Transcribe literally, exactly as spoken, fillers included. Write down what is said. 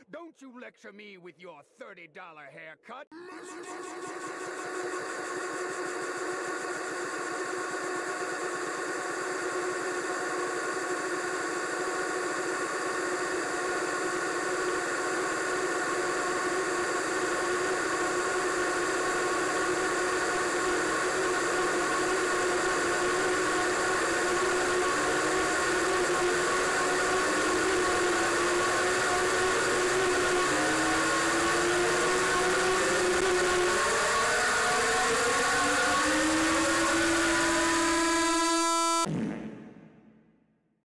Don't you lecture me with your thirty dollar haircut.